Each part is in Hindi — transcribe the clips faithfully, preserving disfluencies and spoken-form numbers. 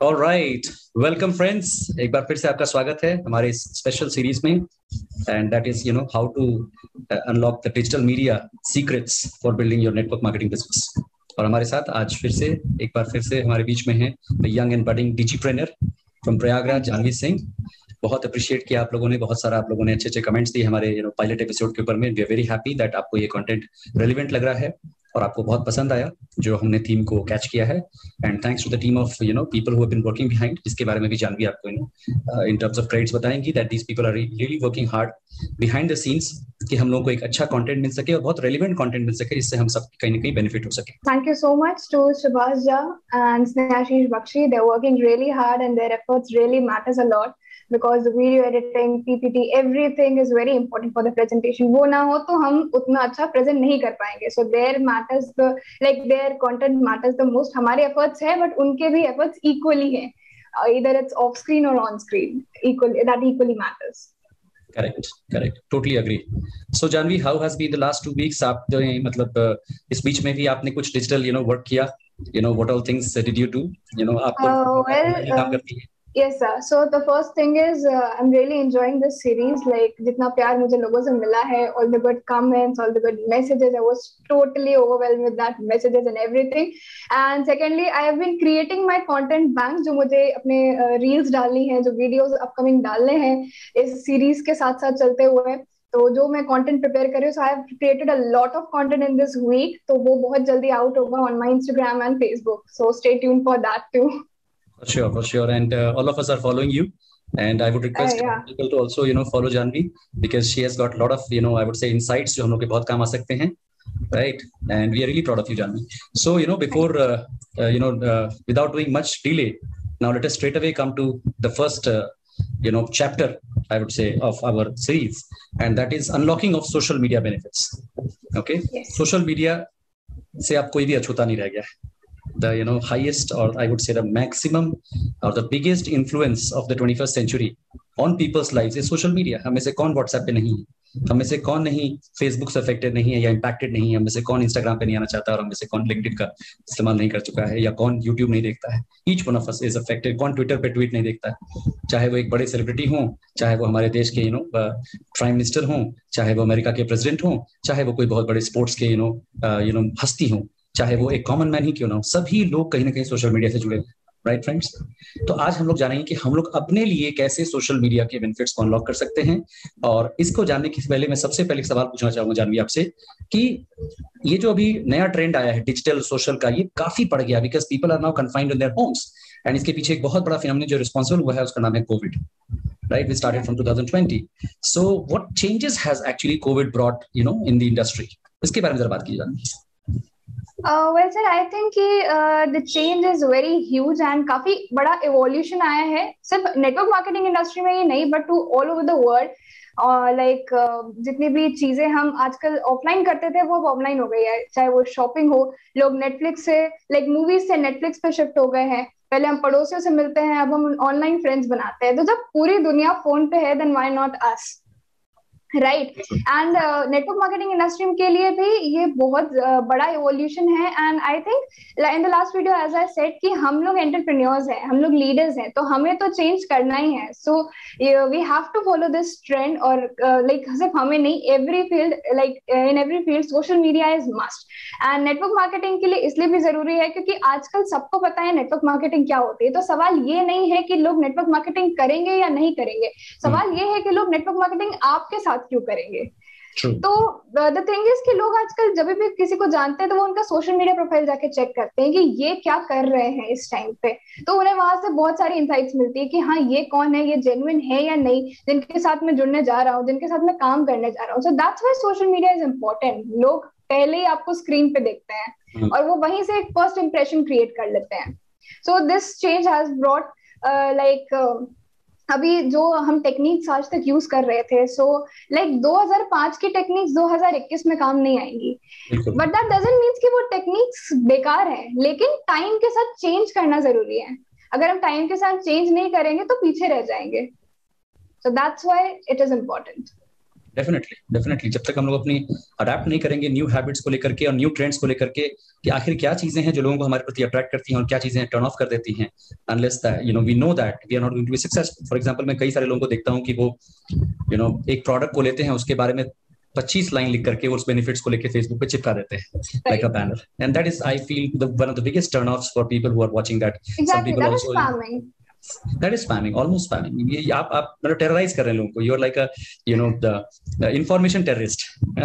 Right, welcome friends. एक बार फिर से आपका स्वागत है हमारे इस स्पेशल सीरीज में, and that is you know how to unlock the digital media secrets for building your network marketing business. और हमारे साथ आज फिर से एक बार फिर से हमारे बीच में है young and budding digipreneur from Prayagraj, Janvi Singh. बहुत अप्रिशिएट किया आप लोगों ने, बहुत सारा आप लोगों ने अच्छे अच्छे कमेंट्स दिए हमारे यू नो पायलट एपिसोड के ऊपर में। We are very happy that आपको ये कंटेंट रेलिवेंट लग रहा है और आपको बहुत पसंद आया जो हमने थीम को कैच किया है। And thanks to the team of you know people who have been working behind, जिसके बारे में भी जानवी आपको you know in terms of credits बताएंगी that these people are really working hard behind the scenes कि हम लोगों को एक अच्छा कंटेंट मिल सके और बहुत रेलिवेंट कंटेंट मिल सके, जिससे हम सब कहीं ना कहीं बेनिफिट हो सके। Thank you so much to Subhas Jha and Snehashish Bakshi. They're working really hard and their efforts really matters a lot because the video editing, P P T, everything is very important for the presentation. वो ना हो तो हम उतना अच्छा present नहीं कर पाएंगे. So their matters the like their content matters the most. हमारे efforts है but उनके भी efforts equally हैं. Uh, either it's off screen or on screen, equally that equally matters. Correct correct totally agree. So Janvi, how has been the last two weeks? आप जो है, मतलब uh, इस बीच में भी आपने कुछ डिजिटल यू नो वर्क किया, you know what all things did you do, you know आप तो Uh, well, काम uh, करती है। Yes, sir. So the first thing is uh, I'm really enjoying this series. Like जितना प्यार मुझे लोगों से मिला है, all the good comments, all the good messages, I was totally overwhelmed with that messages and everything. And secondly, I have been creating my content bank जो मुझे अपने uh, reels डालनी है, जो videos upcoming डालने हैं इस series के साथ साथ चलते हुए। तो जो मैं कंटेंट प्रिपेयर कर रही हूँ, so I have created a lot of content in this week. तो वो बहुत जल्दी आउट होगा on my Instagram and Facebook. So stay tuned for that too. For sure, for sure, and uh, all of us are following you, and I would request Uh, yeah. people to also you know follow Janvi because she has got a lot of you know I would say insights जो हम लोग के बहुत काम आ सकते हैं, right? And we are really proud of you, Janvi. So you know before uh, uh, you know uh, without doing much delay, now let us straight away come to the first uh, you know chapter, I would say, of our series, and that is unlocking of social media benefits. Okay, Yes. social media से आप कोई भी अछूता नहीं रह गया है। The you know highest, or I would say the maximum or the biggest influence of the twenty-first century on people's lives is social media. हमें से कौन WhatsApp पे नहीं है, हमें से कौन नहीं Facebook से अफेक्टेड नहीं है या इम्पैक्टेड नहीं है, हमें से कौन Instagram पे नहीं आना चाहता और हमें से कौन LinkedIn का इस्तेमाल नहीं कर चुका है, या कौन YouTube नहीं देखता है। Each one of us is affected. कौन Twitter पे ट्वीट नहीं देखता है, चाहे वो एक बड़े सेलिब्रिटी हों, चाहे वो हमारे देश के यू नो प्राइम मिनिस्टर हों, चाहे वो अमेरिका के प्रेसिडेंट हों, चाहे वो कोई बहुत बड़े स्पोर्ट्स के यू नो यू नो हस्ती हों, चाहे वो एक कॉमन मैन ही क्यों ना हो, सभी लोग कहीं ना कहीं सोशल मीडिया से जुड़े हैं। राइट फ्रेंड्स, तो आज हम लोग जानेंगे कि हम लोग अपने लिए कैसे सोशल मीडिया के बेनिफिट्स को अनलॉक कर सकते हैं। और इसको जानने के पहले मैं सबसे पहले सवाल पूछना चाहूंगा जानवी आपसे कि ये जो अभी नया ट्रेंड आया है डिजिटल सोशल का, ये काफी बढ़ गया because people are now confined in their homes, and इसके पीछे एक बहुत बड़ा फिनोमेनन जो रिस्पॉन्सिबल हुआ है उसका नाम है COVID. Right, we started from twenty twenty. So what changes has actually COVID brought, you know, in the industry? इसके बारे में जरा बात कीजिए। Uh, well, sir, I think कि uh, the change is very huge and काफी बड़ा evolution आया है, सिर्फ नेटवर्क मार्केटिंग इंडस्ट्री में ही नहीं but to all over the world. और लाइक जितनी भी चीजें हम आजकल ऑफलाइन करते थे वो अब ऑनलाइन हो गई है, चाहे वो शॉपिंग हो, लोग नेटफ्लिक्स से लाइक मूवीज से नेटफ्लिक्स पे शिफ्ट हो गए हैं। पहले हम पड़ोसियों से मिलते हैं, अब हम ऑनलाइन फ्रेंड्स बनाते हैं। तो जब पूरी दुनिया फोन पे है then why not us, right? And network marketing industry के लिए भी ये बहुत uh, बड़ा इवोल्यूशन है। And I think in the last video as I said कि हम लोग एंटरप्रेन्योर्स हैं, हम लोग लीडर्स हैं, तो हमें तो चेंज करना ही है। So we have to follow this trend. और लाइक uh, सिर्फ हमें नहीं, every field, like in every field social media is must. And network marketing के लिए इसलिए भी जरूरी है क्योंकि आजकल सबको पता है नेटवर्क मार्केटिंग क्या होती है। तो सवाल ये नहीं है कि लोग नेटवर्क मार्केटिंग करेंगे या नहीं करेंगे, सवाल ये है कि लोग नेटवर्क मार्केटिंग आपके साथ क्यों करेंगे। True. तो द थिंग इज कि लोग आजकल जब भी किसी को जानते हैं तो वो उनका सोशल मीडिया प्रोफाइल जाके चेक करते हैं कि ये क्या कर रहे हैं इस टाइम पे। तो उन्हें वहां से बहुत सारी इंसाइट्स मिलती है कि हाँ ये कौन है, ये जेन्युइन है या नहीं, जिनके साथ मैं जुड़ने जा रहा हूँ, जिनके साथ मैं काम करने जा रहा हूँ। So that's why social media is important. लोग पहले ही आपको स्क्रीन पे देखते हैं hmm. और वो वहीं से एक फर्स्ट इंप्रेशन क्रिएट कर लेते हैं। So this change has brought like अभी जो हम टेक्निक्स आज तक यूज कर रहे थे, सो लाइक दो हज़ार पाँच की टेक्निक्स दो हज़ार इक्कीस में काम नहीं आएंगी, बट दैट डजंट मीन्स कि वो टेक्निक्स बेकार है। लेकिन टाइम के साथ चेंज करना जरूरी है। अगर हम टाइम के साथ चेंज नहीं करेंगे तो पीछे रह जाएंगे। So that's why it is important. Definitely definitely जब तक हम लोग अपनी अडेप्ट नहीं करेंगे न्यू हैबिट्स को लेकर के और न्यू ट्रेंड्स को लेकर के कि आखिर क्या चीजें हैं जो लोगों को हमारे प्रति अट्रैक्ट करती हैं और क्या चीजें टर्न ऑफ कर देती हैं, unless that you know we know that we are not going to be successful. For example मैं कई सारे लोगों को देखता हूं कि वो यू नो एक प्रोडक्ट को लेते हैं, उसके बारे में पच्चीस लाइन लिख करके उस बेनिफिट्स को लेके फेसबुक पे चिपका देते हैं like a banner, and that is I feel the one of the biggest turn offs for people who are watching that. Some Exactly, people that is also spamming. that is spamming, almost spamming. ये आप आप मतलब टेरराइज कर रहे हैं लोगों को, you are like a you know the information terrorist.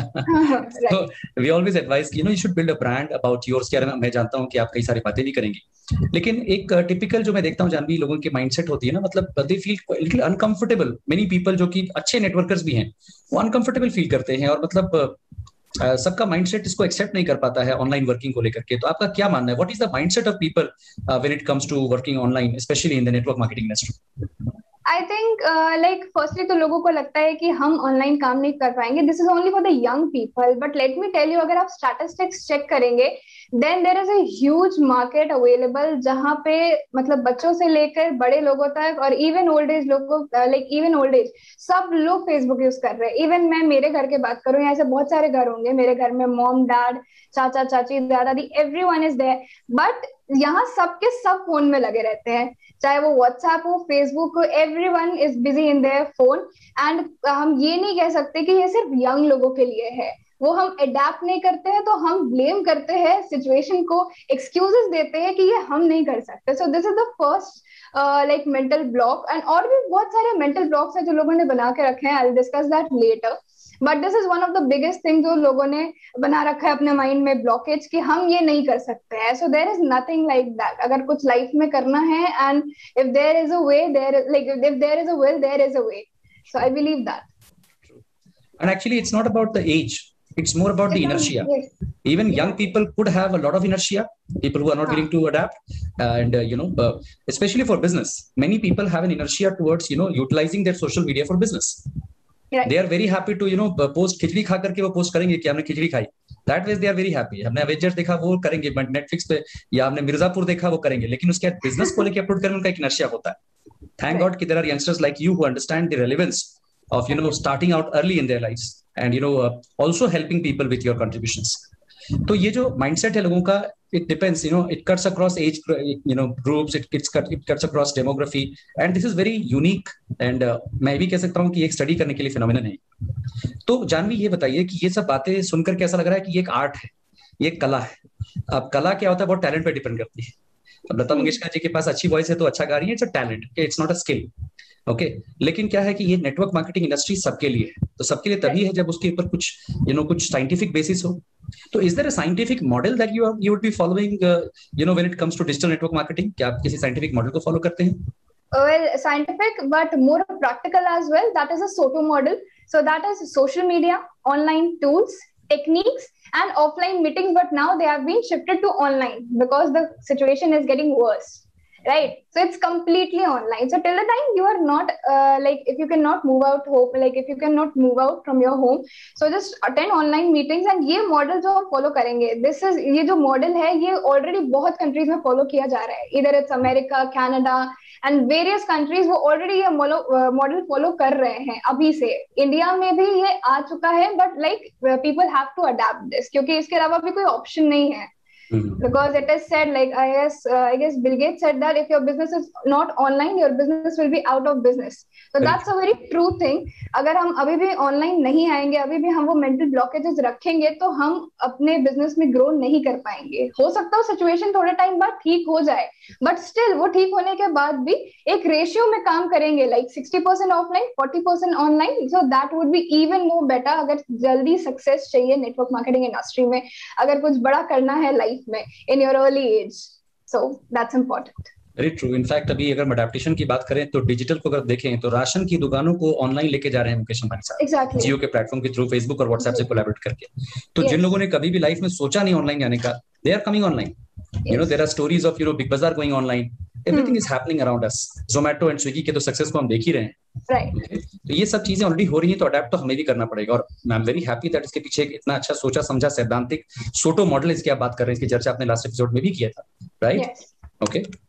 Right. तो we always advise you know you should build a brand about yours. के बारे में मैं जानता हूं कि आप कई सारी बातें भी करेंगी, लेकिन एक टिपिकल जो मैं देखता हूं जानवी लोगों की माइंडसेट होती है ना, मतलब they feel little uncomfortable. Many people जो कि अच्छे नेटवर्कर्स भी हैं वो अनकंफर्टेबल फील करते हैं, और मतलब Uh, सबका माइंडसेट इसको एक्सेप्ट नहीं कर पाता है ऑनलाइन वर्किंग को लेकर के। तो आपका क्या मानना है, what is the mindset of people when it comes to working online, specially in the network marketing industry? I think like firstly तो लोगों को लगता है कि हम ऑनलाइन काम नहीं कर पाएंगे, this is only for the young people, but let me tell you, अगर आप स्टैटिस्टिक्स चेक करेंगे then there is a huge market available, जहाँ पे मतलब बच्चों से लेकर बड़े लोगों तक और इवन ओल्ड एज लोगों, लाइक इवन ओल्ड एज सब लोग फेसबुक यूज कर रहे हैं। इवन मैं मेरे घर की बात करूँ, ऐसे बहुत सारे घर होंगे मेरे घर में, मॉम डैड चाचा चाची दादा दादी एवरीवन इज देयर, बट यहाँ सबके सब फोन में लगे रहते हैं, चाहे वो व्हाट्सएप हो फेसबुक हो, everyone is busy in their phone. And हम ये नहीं कह सकते कि ये सिर्फ यंग लोगों के लिए है, वो हम अडेप्ट नहीं करते हैं तो हम ब्लेम करते हैं सिचुएशन को, एक्सक्यूजेस देते हैं कि ये हम नहीं कर सकते। So this is the first like mental block, and और भी बहुत सारे मेंटल ब्लॉक्स हैं जो लोगों ने बना के रखे हैं, I will discuss that later, but this is one of the biggest thing जो लोगों ने बना रखा है अपने माइंड में, ब्लॉकेज, कि हम ये नहीं कर सकते हैं। So there is nothing like that. अगर कुछ लाइफ में करना है and if there is a way, there like if there is a will there is a way, so I believe that. And actually it's not about the age, it's more about the inertia. Yes. Even Yeah. young people could have a lot of inertia, people who are not Huh. willing to adapt, and uh, you know uh, especially for business, many people have an inertia towards you know utilizing their social media for business. Right. They are very happy to you know post khichdi खा करके वो पोस्ट करेंगे कि हमने खिचड़ी खाई, that way they are very happy। हमने अवेंजर्स देखा वो करेंगे नेटफ्लिक्स पे, या हमने मिर्जापुर देखा वो करेंगे, लेकिन उसके बाद बिजनेस को लेके अपलोड करने में उनका एक inertia होता है। Thank God कि there are youngsters like you who understand the relevance of you know starting out early in their lives and you know uh, also helping people with your contributions. तो ये जो mindset है लोगों का, it depends, you know, it cuts across age, you know, groups, it gets cut, it cuts across demography, and this is very unique, and uh, मैं भी कह सकता हूँ कि एक स्टडी करने के लिए फिनोमिनन है। तो जानवी ये बताइए कि ये सब बातें सुनकर कैसा लग रहा है कि ये एक आर्ट है, ये एक कला है। अब कला क्या होता है, बहुत टैलेंट पे डिपेंड करती है। अब लता मंगेशकर जी के पास अच्छी वॉइस है तो अच्छा गा रही है, it's a talent, it's not a skill, okay. लेकिन क्या है कि ये नेटवर्क मार्केटिंग इंडस्ट्री सबके लिए है, तो सबके लिए तभी है जब उसके ऊपर कुछ यू नो कुछ साइंटिफिक बेसिस हो। तो is there a scientific model that you you would be following you know when it comes to digital network marketing? क्या आप किसी साइंटिफिक मॉडल को फॉलो करते हैं? Well, scientific, but more practical as well. That is a SOTO model. So that is social media, online tools, techniques, and offline meetings. But now they have been shifted to online because the situation is getting worse, right? So it's completely online. So till the time you are not uh, like if you cannot move out home, like if you cannot move out from your home, so just attend online meetings. And ये मॉडल जो हम फॉलो करेंगे, this is ये जो मॉडल है ये ऑलरेडी बहुत कंट्रीज में फॉलो किया जा रहा है, इधर it's America, Canada and various countries, वो ऑलरेडी ये मॉडल फॉलो कर रहे हैं अभी से। इंडिया में भी ये आ चुका है, but like people have to adapt this, क्योंकि इसके अलावा भी कोई ऑप्शन नहीं है। Mm-hmm. Because it is said, like I guess, uh, I guess Bill Gates said that if your business is not online, your business will be out of business. So right. That's a very true thing. अगर हम अभी भी ऑनलाइन नहीं आएंगे, अभी भी हम वो मेंटल ब्लॉकेजेस रखेंगे, तो हम अपने बिजनेस में ग्रो नहीं कर पाएंगे। हो सकता है सिचुएशन थोड़े टाइम बाद ठीक हो जाए, बट स्टिल वो ठीक होने के बाद भी एक रेशियो में काम करेंगे, like sixty percent offline, forty percent online. So that would be even more better. अगर जल्दी सक्सेस चाहिए नेटवर्क मार्केटिंग इंडस्ट्री में, अगर कुछ बड़ा करना है लाइफ में in your early age, so that's important. Very true. In fact, अभी अगर हम अडेप्टेशन की बात करें तो डिजिटल को अगर देखें तो राशन की दुकानों को ऑनलाइन लेके जा रहे हैं मुकेश अंबानी साहब, exactly. जियो के प्लेटफॉर्म के थ्रू, फेसबुक और व्हाट्सएप से कोलैबोरेट करके। तो yes. जिन लोगों ने कभी भी लाइफ में सोचा नहीं ऑनलाइन जाने का, they are coming online. Yes. You know, there are stories of you know Big Bazaar going online. Everything hmm. is happening around us. Zomato and Swiggy के तो सक्सेस को हम देख ही रहे हैं। Right. Okay? तो ये सब चीजें ऑलरेडी हो रही हैं, तो अडेप्ट तो हमें भी करना पड़ेगा। और I am very happy that इसके पीछे एक इतना अच्छा सोचा समझा सैद्धांतिक सोटो मॉडल इसकी आप बात कर रहे हैं, इसकी चर्चा आपने लास्ट एपिसोड में भी किया था, राइट? ओके।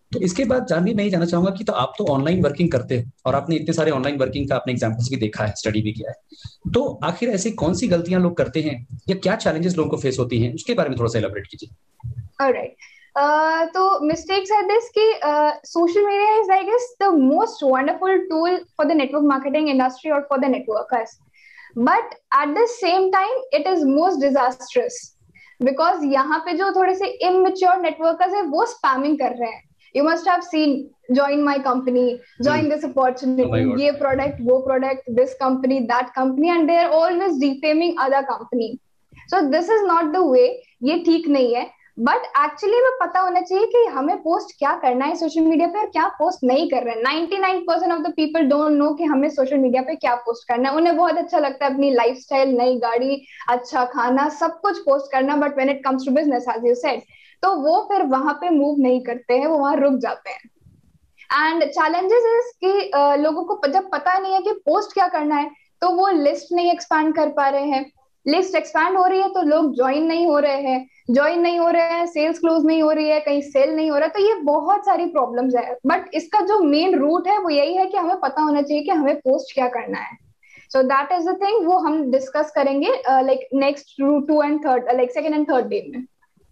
तो इसके बाद जानवी मैं ये जानना चाहूंगा कि तो आप तो ऑनलाइन वर्किंग करते हो और आपने इतने सारे ऑनलाइन वर्किंग का आपने एग्जांपल्स भी देखा है, स्टडी भी किया है, तो आखिर ऐसी कौन सी गलतियां लोग करते हैं या क्या चैलेंजेस लोगों को फेस होती हैं, उसके बारे में थोड़ा सा एलाबोरेट कीजिए। ऑलराइट, तो मिस्टेक्स आर दिस कि social media is I guess the most wonderful tool for the network marketing industry और for the networkers, but at the same time it is most disastrous, because यहाँ पे जो थोड़े से इमैच्योर नेटवर्कर्स है वो स्पैमिंग कर रहे हैं। You must have seen, join my company, join hmm. this opportunity, oh ये product, वो product, this company, that company, and they are always defaming other company. So this is not the way, ये ठीक नहीं है, but actually में पता होना चाहिए कि हमें पोस्ट क्या करना है सोशल मीडिया पे और क्या पोस्ट नहीं कर रहे हैं। ninety-nine percent of the people don't know कि हमें सोशल मीडिया पे क्या पोस्ट करना है। उन्हें बहुत अच्छा लगता है अपनी लाइफस्टाइल, नई गाड़ी, अच्छा खाना, सब कुछ पोस्ट करना, but when it comes to business, as you said, तो वो फिर वहां पे मूव नहीं करते हैं, वो वहां रुक जाते हैं। एंड चैलेंजेस इज कि uh, लोगों को जब पता नहीं है कि पोस्ट क्या करना है, तो वो लिस्ट नहीं एक्सपैंड कर पा रहे हैं। लिस्ट एक्सपैंड हो रही है तो लोग ज्वाइन नहीं हो रहे हैं, ज्वाइन नहीं हो रहे हैं, सेल्स क्लोज नहीं हो रही है, कहीं सेल नहीं हो रहा है, तो ये बहुत सारी प्रॉब्लम्स है। बट इसका जो मेन रूट है वो यही है कि हमें पता होना चाहिए कि हमें पोस्ट क्या करना है। So that is the thing, वो हम डिस्कस करेंगे like next to and third like second and third day में।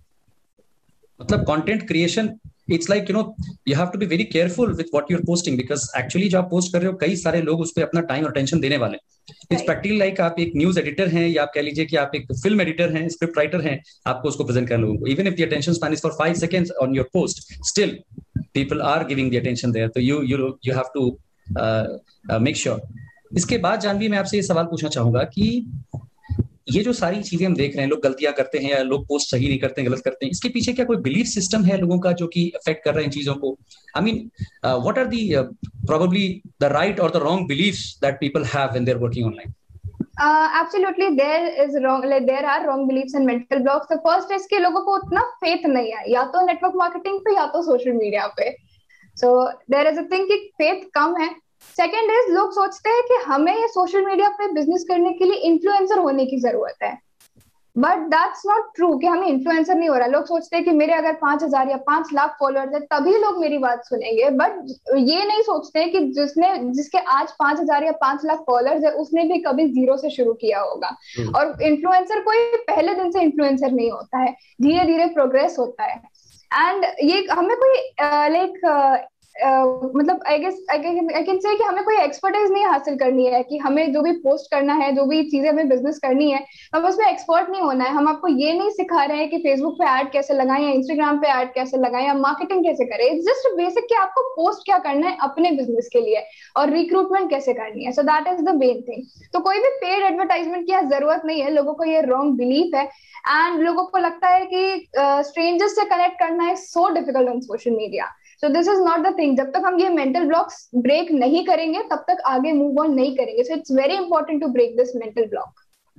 मतलब content creation, it's like you know you have to be very careful with what you are posting, because actually जो आप पोस्ट कर रहे हो कई सारे लोग उस पर अपना टाइम और अटेंशन देने वाले हैं। इट्स प्रैक्टिकली लाइक आप एक न्यूज एडिटर हैं या आप कह लीजिए कि आप एक फिल्म एडिटर हैं, स्क्रिप्ट राइटर हैं, आपको उसको प्रेजेंट करना लोगों को। Even if the attention span is for five seconds on your post, still people are giving the attention there, तो you you you have to make sure. इसके बाद जानवी मैं आपसे ये सवाल पूछना चाहूंगा कि ये जो सारी चीजें हम देख रहे हैं, लोग गलतियां करते हैं या लोग पोस्ट सही नहीं करते हैं, गलत करते हैं, इसके पीछे क्या कोई बिलीफ सिस्टम है लोगों का जो कि अफेक्ट कर रहे हैं चीजों को? I mean what are the probably the right और the wrong beliefs that people have when they are working online? Absolutely there is wrong, like there are wrong beliefs and mental blocks. The first is कि लोगों को उतना फेथ नहीं है या तो नेटवर्क मार्केटिंग पे या तो सोशल मीडिया पे। So there is a thing कि फेथ कम है। सेकेंड इज लोग सोचते हैं कि हमें ये सोशल मीडिया पे बिजनेस करने के लिए इन्फ्लुएंसर होने की जरूरत है, बट दैट्स नॉट ट्रू कि हमें इन्फ्लुएंसर नहीं हो रहा। लोग सोचते हैं कि मेरे अगर पांच हजार या पांच लाख फॉलोअर्स है तभी लोग मेरी बात सुनेंगे, बट ये नहीं सोचते कि जिसने जिसके आज पांच हजार या पांच लाख फॉलोअर्स है उसने भी कभी जीरो से शुरू किया होगा। और इन्फ्लुएंसर कोई पहले दिन से इन्फ्लुएंसर नहीं होता है, धीरे धीरे प्रोग्रेस होता है। एंड ये हमें कोई लाइक uh, Uh, मतलब I guess I can say कि हमें कोई एक्सपर्टाइज नहीं हासिल करनी है कि हमें जो भी पोस्ट करना है, जो भी चीजें हमें बिजनेस करनी है, हम उसमें एक्सपर्ट नहीं होना है। हम आपको ये नहीं सिखा रहे हैं कि फेसबुक पे ऐड कैसे लगाएं या इंस्टाग्राम पे ऐड कैसे लगाएं या मार्केटिंग कैसे करें। इट्स जस्ट बेसिक कि आपको पोस्ट क्या करना है अपने बिजनेस के लिए और रिक्रूटमेंट कैसे करनी है। So that is the main thing. तो कोई भी पेड एडवर्टाइजमेंट की जरूरत नहीं है। लोगों को ये रॉन्ग बिलीफ है एंड लोगों को लगता है कि स्ट्रेंजर्स uh, से कनेक्ट करना is so difficult on social media. So this is not the thing. जब तक हम ये mental blocks break नहीं करेंगे तब तक आगे move on नहीं करेंगे. So it's very important to break this mental block.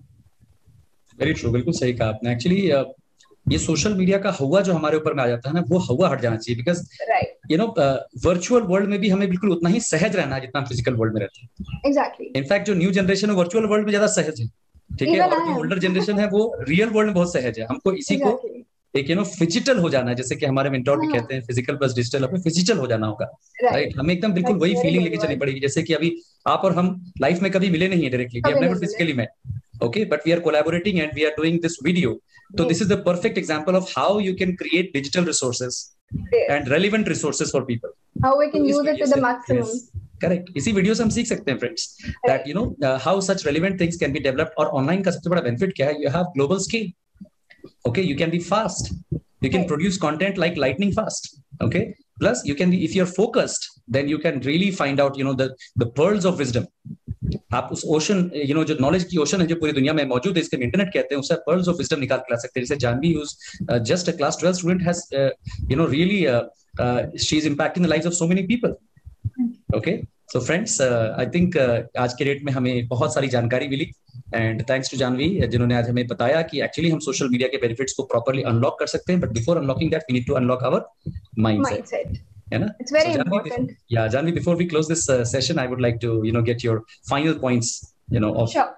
Very true, बिल्कुल सही कहा आपने। Actually uh, ये सोशल मीडिया का हवा जो हमारे ऊपर में आ जाता है ना, वो हवा हट जाना चाहिए, because you know virtual world में भी हमें बिल्कुल उतना ही सहज रहना है जितना हम फिजिकल वर्ल्ड में रहते हैं। एग्जैक्टली। इनफैक्ट जो न्यू जनरेशन है वर्चुअल वर्ल्ड में ज्यादा सहज है, ठीक है, और जो ओल्डर जनरेशन है वो रियल वर्ल्ड में बहुत सहज है। हमको इसी को एक यू नो फिजिटल हो जाना है, जैसे कि हमारे मेंटोर भी कहते हैं फिजिकल प्लस डिजिटल, हमें फिजिटल हो जाना होगा, राइट। हमें एकदम बिल्कुल वही फीलिंग लेके चलनी पड़ेगी, जैसे कि अभी आप और हम लाइफ में कभी मिले नहीं है directly, we have never physically met, okay, but we are collaborating and we are doing this video. So yes. This is the perfect example of how you can create digital resources yes. and relevant resources for people. How we can so use it to the maximum. Yes. Correct. इसी वीडियो से हम सीख सकते हैं friends that you know uh, how such relevant things can be developed. और online का सबसे बड़ा benefit क्या है? You have global scale. Okay, you can be fast. You can right. produce content like lightning fast. Okay. Plus you can be, if you're focused, then you can really find out you know the the pearls of wisdom. आप उस ओशन यू नो जो नॉलेज की ओशन है जो पूरी दुनिया में मौजूद है, इसके इंटरनेट कहते हैं, उससे पर्ल्स ऑफ विजडम निकाल के ला सकते हैं। जैसे Janvi use just a class twelve student has you know really she is impacting the lives of so many people. Okay, so friends I think आज के डेट में हमें बहुत सारी जानकारी मिली एंड थैंक्स टू जानवी जिन्होंने आज हमें बताया कि एक्चुअली हम सोशल मीडिया के बेनिफिट्स को प्रॉपर्ली अनलॉक कर सकते हैं, but before unlocking that we need to unlock our mindset. है ना? It's very so, Janvi, important. Before, yeah, Janvi, before we close this uh, session, I would like to, you know, get your final points, you know, of. Sure.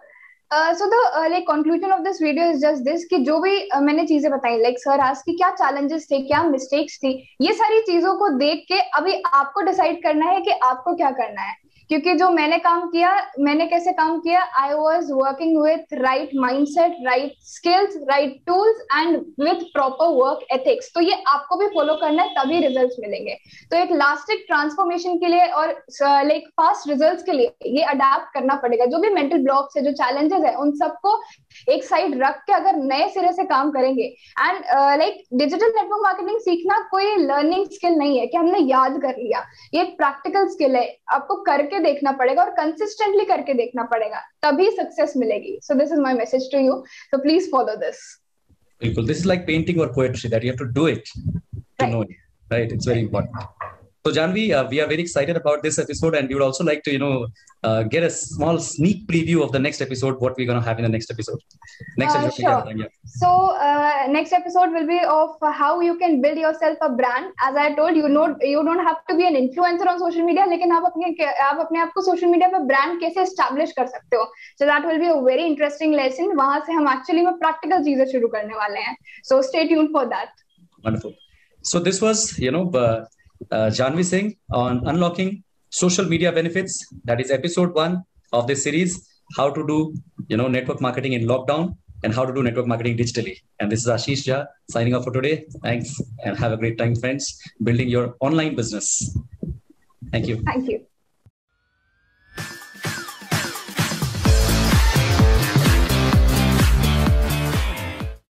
So the like conclusion of this video is just this कि जो भी uh, मैंने चीजें बताई लाइक सर आज की क्या चैलेंजेस थे, क्या मिस्टेक्स थी, ये सारी चीजों को देख के अभी आपको डिसाइड करना है कि आपको क्या करना है। क्योंकि जो मैंने काम किया, मैंने कैसे काम किया, I was working with right mindset, right skills, right tools and with proper work ethics. तो ये आपको भी फॉलो करना है, तभी रिजल्ट्स मिलेंगे। तो एक लास्टिक ट्रांसफॉर्मेशन के लिए और लाइक फास्ट रिजल्ट्स के लिए ये अडेप्ट करना पड़ेगा। जो भी मेंटल ब्लॉक्स है, जो चैलेंजेस है, उन सबको एक साइड रख के अगर नए सिरे से काम करेंगे and like digital network marketing सीखना कोई लर्निंग स्किल नहीं है कि हमने याद कर लिया, ये एक प्रैक्टिकल स्किल है। आपको करके देखना पड़ेगा और कंसिस्टेंटली करके देखना पड़ेगा, तभी सक्सेस मिलेगी। So this is my message to you, so please follow this. बिल्कुल, दिस इज लाइक पेंटिंग और poetry, that you have to do it to know it, right? It's very important. So Janvi, uh, we are very excited about this episode, and we would also like to, you know, uh, get a small sneak preview of the next episode, what we're going to have in the next episode. Next uh, episode. Sure. Yeah. So uh, next episode will be of how you can build yourself a brand. As I told you, know you don't have to be an influencer on social media, लेकिन आप अपने आप अपने आप को social media पे brand कैसे establish कर सकते हो. So that will be a very interesting lesson. वहाँ से हम actually में practical चीजें शुरू करने वाले हैं. So stay tuned for that. Wonderful. So this was, you know. Uh, Uh, Janvi Singh on unlocking social media benefits. That is episode one of this series, how to do, you know, network marketing in lockdown and how to do network marketing digitally. And this is Ashish Jha signing off for today. Thanks and have a great time, friends, building your online business. Thank you. Thank you.